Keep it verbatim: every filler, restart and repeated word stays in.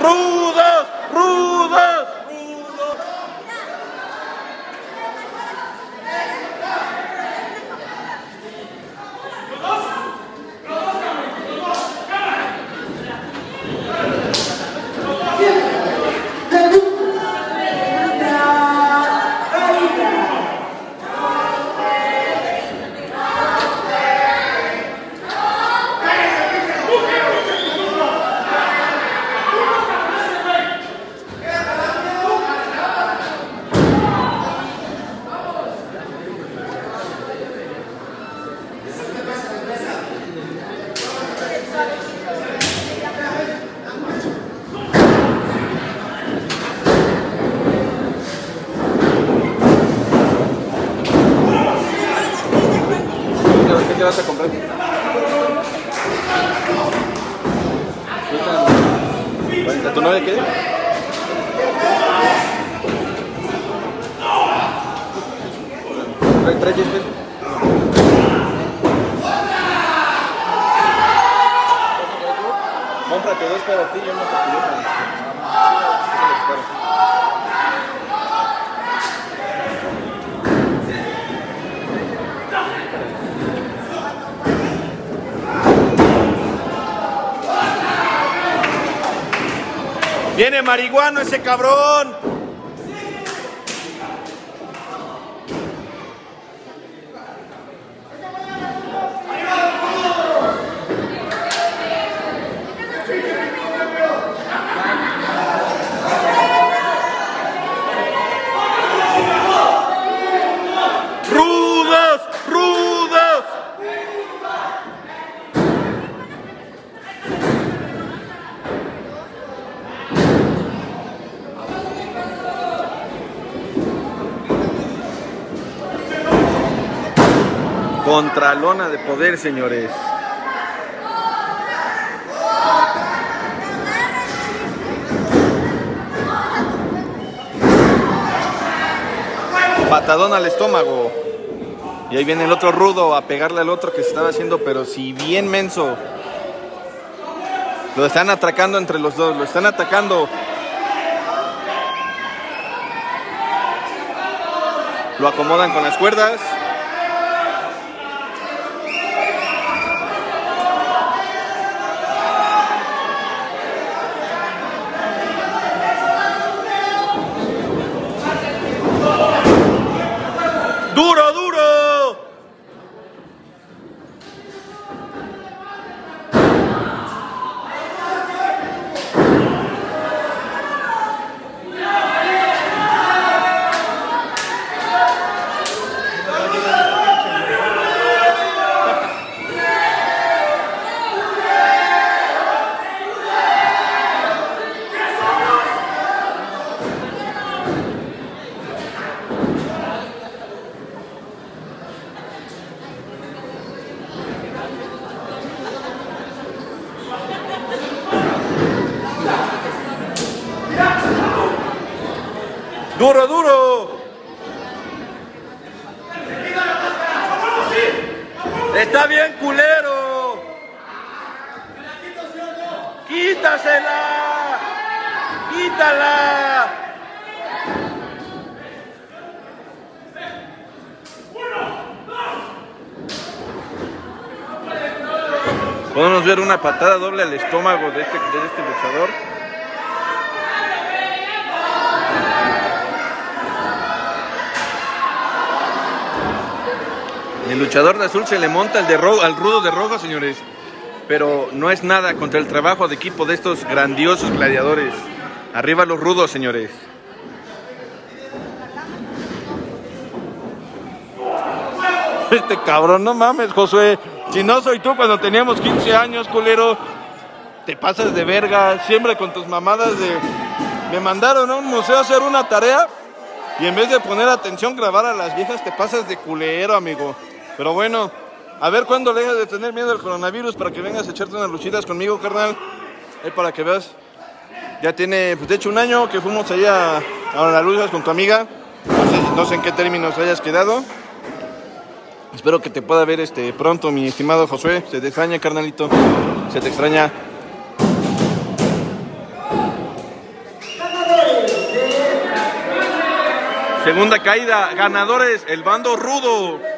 rudos, rudos. ¿Qué vas a comprar? ¿A tu novia qué? ¿Trae tres chistes? Cómprate dos para ti y uno para ti. Viene marihuano ese cabrón. Rudos, rudos. Contralona de poder, señores. Patadón al estómago. Y ahí viene el otro rudo a pegarle al otro que se estaba haciendo, pero si bien menso. Lo están atracando entre los dos, lo están atacando. Lo acomodan con las cuerdas. ¡Duro, duro! ¡Duro, duro! ¡Está bien, culero! ¡Quítasela! ¡Quítala! Podemos ver una patada doble al estómago de este, de este luchador. El luchador de azul se le monta al, de ro al rudo de rojo, señores. Pero no es nada contra el trabajo de equipo de estos grandiosos gladiadores. Arriba los rudos, señores. Este cabrón, no mames, Josué. Si no soy tú cuando teníamos quince años, culero. Te pasas de verga. Siempre con tus mamadas de... Me mandaron a un museo a hacer una tarea. Y en vez de poner atención, grabar a las viejas, te pasas de culero, amigo. Pero bueno, a ver cuándo dejas de tener miedo al coronavirus para que vengas a echarte unas luchitas conmigo, carnal. Ahí para que veas. Ya tiene, pues de hecho, un año que fuimos allá a las luchas con tu amiga. No sé, no sé en qué términos hayas quedado. Espero que te pueda ver este pronto, mi estimado Josué. Se te extraña, carnalito. Se te extraña. Segunda caída, ganadores, el bando rudo.